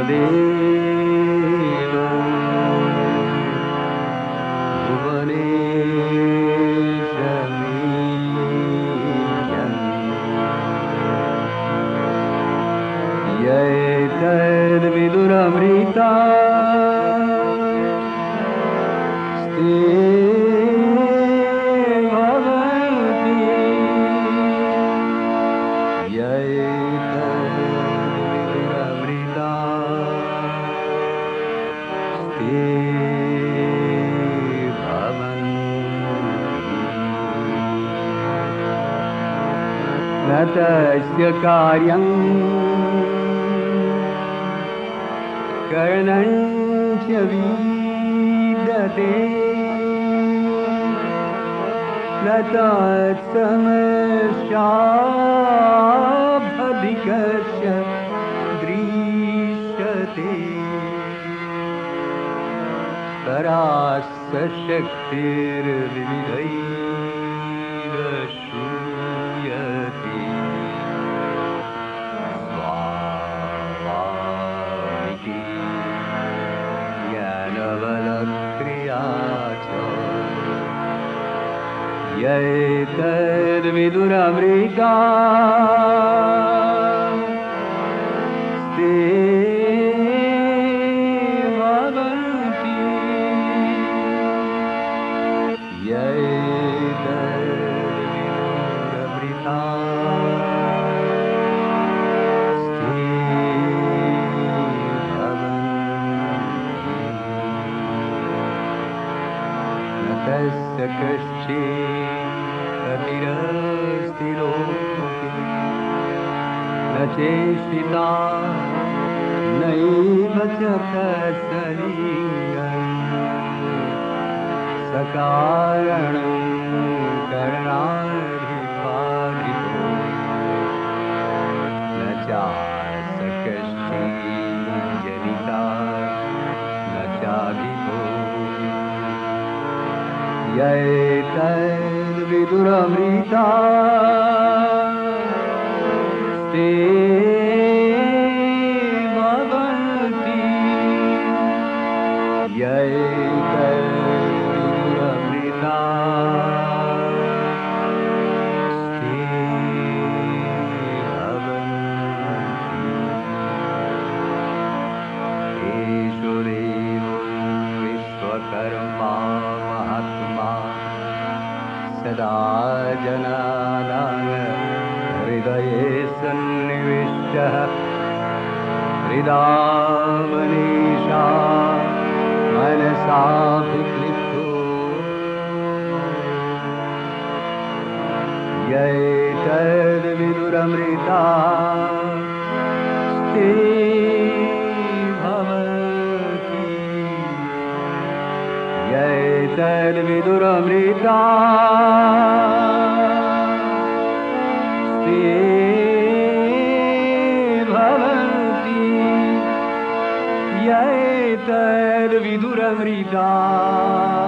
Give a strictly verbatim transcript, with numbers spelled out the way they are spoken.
देव भुवनेशमीयन् यैतद्विदुरमृता न तस्य कार्यं करणं च विद्यते न तत्समस्याभधिकस्य दृश्यते परास्य शक्तिर्विविधैः श्रूयते स्वावामिति ज्ञानबलक्रिया च यैतद्विदुरमृता ते भवन्ति यैतद्विदुरमृता ते भवन्ति न तस्य कश्चित् कतिरस्ति लोके न चेष्टिता नैव च तत्सलिङ्गम् सकारणं करणाधिकारितो न चास्य कश्चित् जनिता न चाभितो यैतद्विदुरमृता ते भवन्ति यैतद्विदुरमृता ते भवन्ति एषु देवो विश्वकर्मा महात्मा सदा जनानां हृदये सन्निविष्टः हृदामनीषा मनसाभिक्लिप्तो यैतद्विदुरमृता ते भवन्ति यैतद्विदुरमृता ते भवन्ति यैतद्विदुरमृता